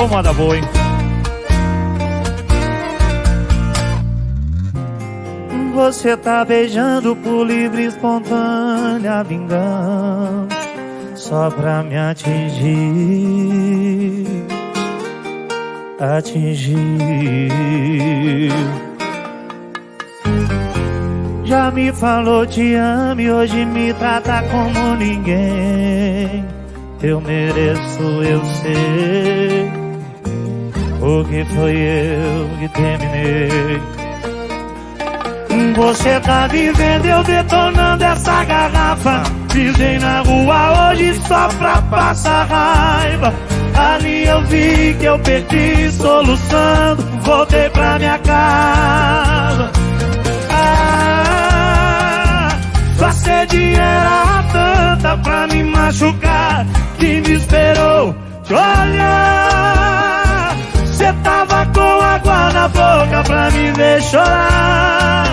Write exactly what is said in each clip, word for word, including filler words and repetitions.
Ô, moda boa, hein? Você tá beijando por livre e espontânea vingança, só pra me atingir, atingir. Já me falou te amo e hoje me trata como ninguém. Eu mereço, eu sei, porque foi eu que terminei. Você tá vivendo, eu detonando essa garrafa. Pisei na rua hoje só pra passar raiva. Ali eu vi que eu perdi soluçando, voltei pra minha casa. Ah, sua sede era tanta pra me machucar que me esperou te olhar. Cê tava com água na boca pra me ver chorar.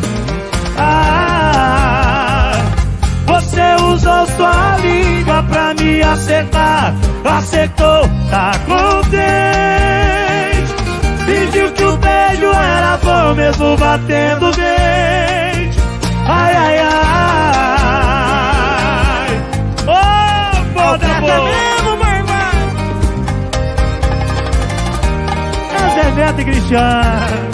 Ah, você usou sua língua pra me acertar. Acertou, tá contente. Fingiu que o beijo era bom mesmo batendo dente. Ai, ai, ai. Oh, foda boa. É Zé Neto e Cristiano.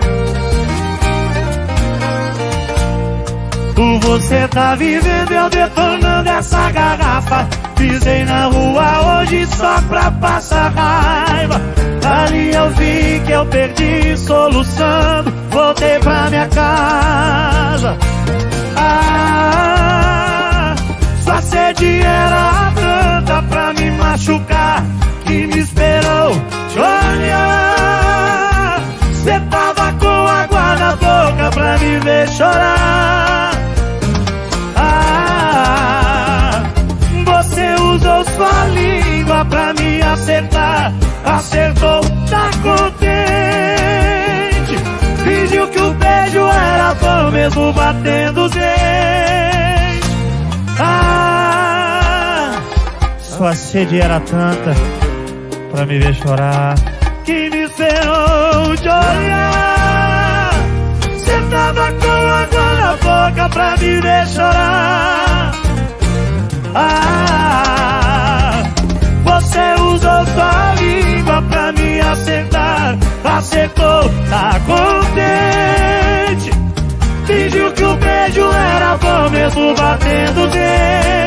Você tá vivendo, eu detonando essa garrafa. Pisei na rua hoje só pra passar raiva. Ali eu vi que eu perdi soluçando, voltei pra minha casa. Ah, sua sede era tanta pra me machucar que me esperou te olhar. Cê tava com água na boca pra me ver chorar. Você usou sua língua pra me acertar. Acertou, tá contente. Fingiu que o beijo era bom mesmo batendo os dentes. Ah, sua sede era tanta pra me ver chorar que me ferrou de olhar. Cê tava com água na boca pra me ver chorar. Ah, você usou sua língua pra me acertar. Acertou, tá contente. Fingiu que o beijo era bom mesmo batendo dente.